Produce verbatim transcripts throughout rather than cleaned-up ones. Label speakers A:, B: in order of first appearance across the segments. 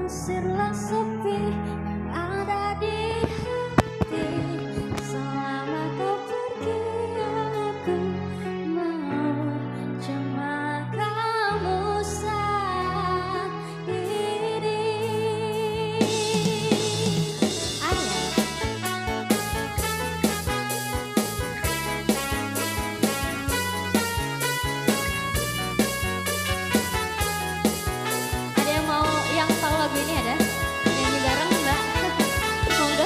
A: Usirlah sepi yang ada di hati. Selama kau pergi aku mau cuma kamu saat ini. Ayah. Ada yang mau yang tahu lagu ini ada? Nyanyi bareng Mbak? Monggo.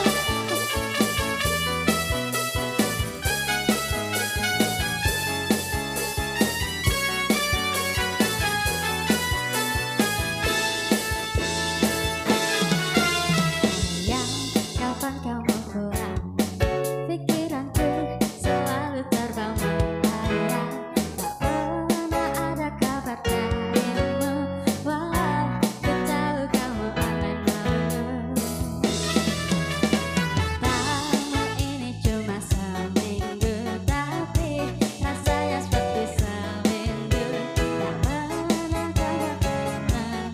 A: Sayang, kapan kau mau pulang? Pikiranku selalu terbang melayang. Tak pernah ada kabar darimu, walau ku tahu kamu akan malu. Lama ini cuma seminggu, tapi rasanya seperti seminggu. Tak pernah kabar pernah.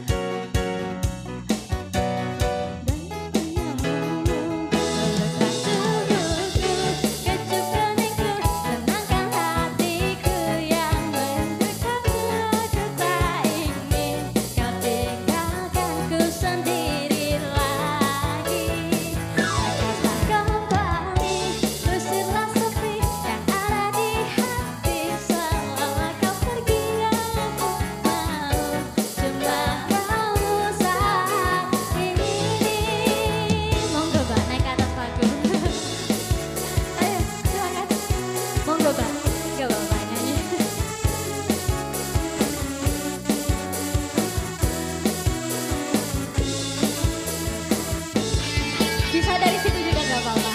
A: Bisa dari situ juga gak apa-apa.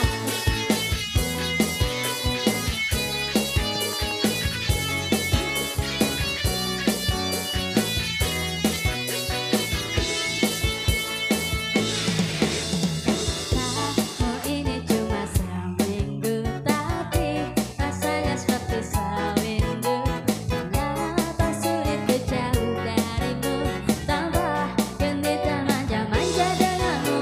A: Tahun ini cuma seminggu, tapi rasanya seperti seminggu. Ternyata sulit ku jauh darimu, tambah genit dan manja-manja denganmu.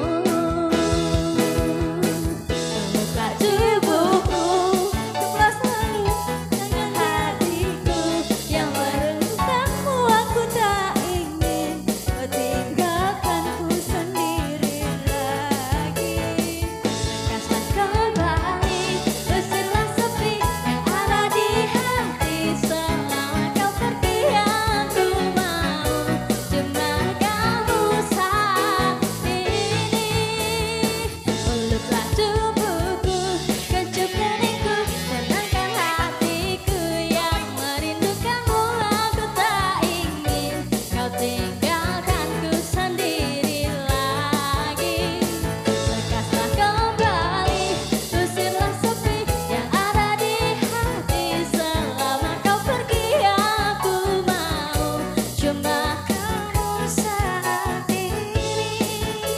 A: Peluklah tubuhku, peluklah dengan hatiku yang merentangmu. Aku tak ingin kau tinggalkanku sendiri lagi. Lekaslah kembali, usirlah sepi yang ada di hati. Selama kau pergi aku mau cuma kamu saat ini. Peluklah tubuhku, kecup keningku, tenangkan hatiku yang merindukanmu. Aku tak ingin kau tinggalkanku sendiri lagi. Lekaslah kembali, usirlah sepi yang ada di hati. Selama kau pergi aku mau cuma kamu saat ini.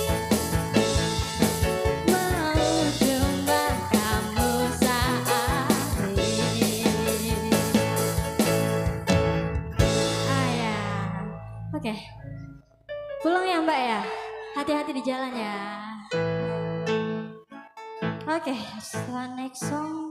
A: Mau cuma kamu saat ini. Ayah. Oke. Pulang ya Mbak ya. Hati-hati di jalan ya. Oke, setelah next song